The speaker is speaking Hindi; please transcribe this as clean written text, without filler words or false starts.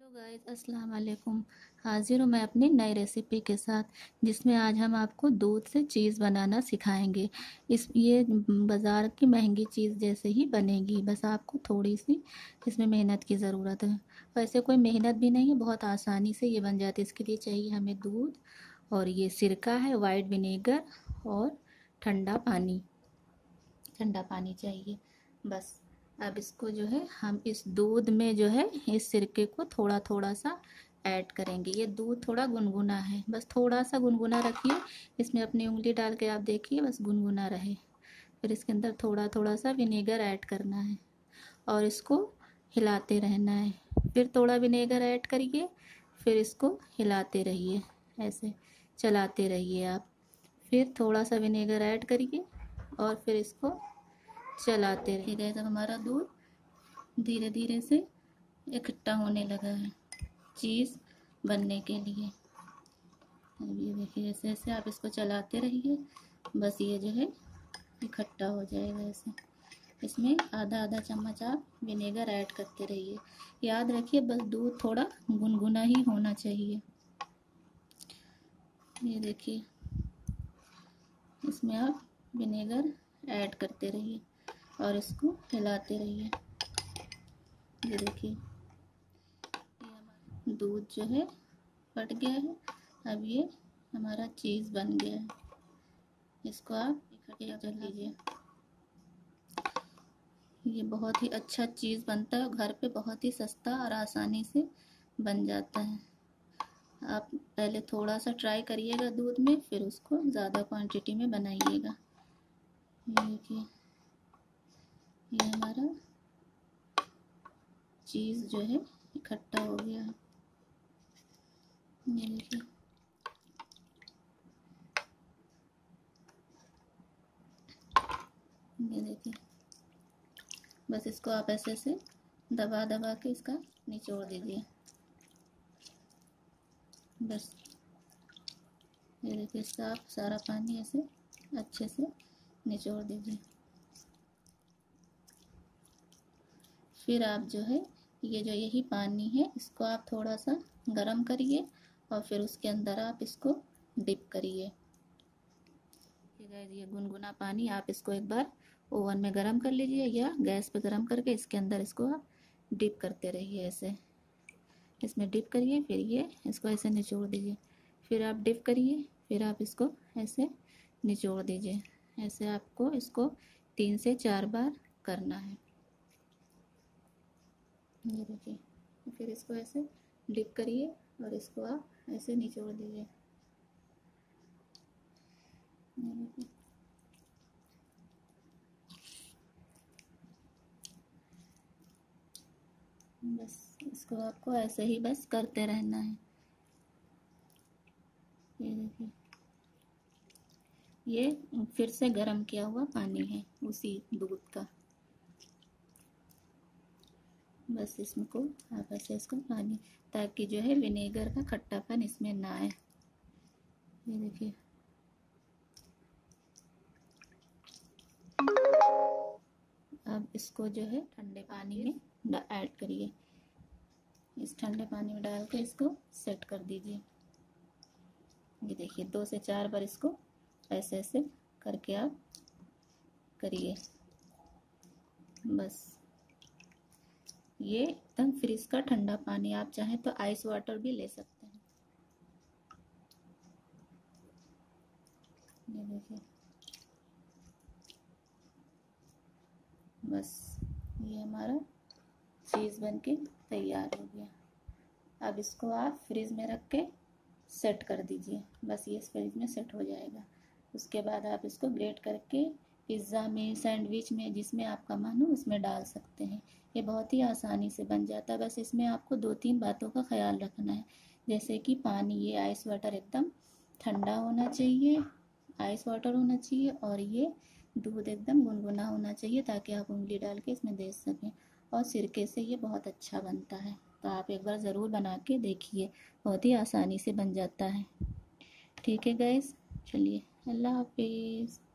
हेलो गाइस, अस्सलाम वालेकुम। हाजिर हूँ मैं अपनी नई रेसिपी के साथ, जिसमें आज हम आपको दूध से चीज़ बनाना सिखाएंगे। ये बाज़ार की महंगी चीज़ जैसे ही बनेगी, बस आपको थोड़ी सी इसमें मेहनत की ज़रूरत है। वैसे कोई मेहनत भी नहीं है, बहुत आसानी से ये बन जाती है। इसके लिए चाहिए हमें दूध, और ये सिरका है, वाइट विनेगर, और ठंडा पानी। ठंडा पानी चाहिए बस। अब इसको जो है हम इस दूध में जो है इस सिरके को थोड़ा थोड़ा सा ऐड करेंगे। ये दूध थोड़ा गुनगुना है, बस थोड़ा सा गुनगुना रखिए। इसमें अपनी उंगली डाल के आप देखिए, बस गुनगुना रहे। फिर इसके अंदर थोड़ा थोड़ा सा विनेगर ऐड करना है और इसको हिलाते रहना है। फिर थोड़ा विनेगर ऐड करिए, फिर इसको हिलाते रहिए, ऐसे चलाते रहिए आप। फिर थोड़ा सा विनेगर ऐड करिए और फिर इसको चलाते रहिए। जब हमारा दूध धीरे धीरे से इकट्ठा होने लगा है चीज़ बनने के लिए, अब ये देखिए ऐसे ऐसे आप इसको चलाते रहिए, बस ये जो है इकट्ठा हो जाएगा ऐसे। इसमें आधा आधा चम्मच आप विनेगर ऐड करते रहिए। याद रखिए, बस दूध थोड़ा गुनगुना ही होना चाहिए। ये देखिए, इसमें आप विनेगर ऐड करते रहिए और इसको हिलाते रहिए। ये देखिए, ये हमारा दूध जो है फट गया है। अब ये हमारा चीज़ बन गया है। इसको आप इकट्ठा कर लीजिए। ये बहुत ही अच्छा चीज़ बनता है, घर पे बहुत ही सस्ता और आसानी से बन जाता है। आप पहले थोड़ा सा ट्राई करिएगा दूध में, फिर उसको ज़्यादा क्वांटिटी में बनाइएगा। ये देखिए, ये हमारा चीज़ जो है इकट्ठा हो गया है। ये देखिए, ये देखिए, बस इसको आप ऐसे से दबा दबा के इसका निचोड़ दीजिए बस। ये देखिए, साफ सारा पानी ऐसे अच्छे से निचोड़ दीजिए। फिर आप जो है ये जो यही पानी है, इसको आप थोड़ा सा गरम करिए और फिर उसके अंदर आप इसको डिप करिए। ये गुनगुना पानी आप इसको एक बार ओवन में गरम कर लीजिए या गैस पे गरम करके इसके अंदर इसको आप डिप करते रहिए ऐसे। इसमें डिप करिए, फिर ये इसको ऐसे निचोड़ दीजिए। फिर आप डिप करिए, फिर आप इसको ऐसे निचोड़ दीजिए। ऐसे आपको इसको 3 से 4 बार करना है। ये देखिए, फिर इसको ऐसे डिप करिए और इसको आप ऐसे निचोड़ दीजिए। बस इसको आपको ऐसे ही बस करते रहना है। ये देखिए, ये फिर से गर्म किया हुआ पानी है उसी दूध का। बस इसमें को आप ऐसे इसको पानी, ताकि जो है विनेगर का खट्टापन इसमें ना आए। ये देखिए, अब इसको जो है ठंडे पानी में ऐड करिए। इस ठंडे पानी में डाल के इसको सेट कर दीजिए। ये देखिए, 2 से 4 बार इसको ऐसे ऐसे करके आप करिए बस। ये एकदम फ्रिज का ठंडा पानी, आप चाहें तो आइस वाटर भी ले सकते हैं। ये देखिए, बस ये हमारा चीज़ बनके तैयार हो गया। अब इसको आप फ्रिज में रख के सेट कर दीजिए। बस ये फ्रिज में सेट हो जाएगा। उसके बाद आप इसको ग्रेट करके पिज़्ज़ा में, सैंडविच में, जिसमें आपका मन हो उसमें डाल सकते हैं। ये बहुत ही आसानी से बन जाता है। बस इसमें आपको 2-3 बातों का ख्याल रखना है, जैसे कि पानी, ये आइस वाटर एकदम ठंडा होना चाहिए, आइस वाटर होना चाहिए, और ये दूध एकदम गुनगुना होना चाहिए, ताकि आप उंगली डाल के इसमें दे सकें। और सिरके से ये बहुत अच्छा बनता है, तो आप एक बार ज़रूर बना के देखिए, बहुत ही आसानी से बन जाता है। ठीक है गाइस, चलिए, अल्लाह हाफिज़।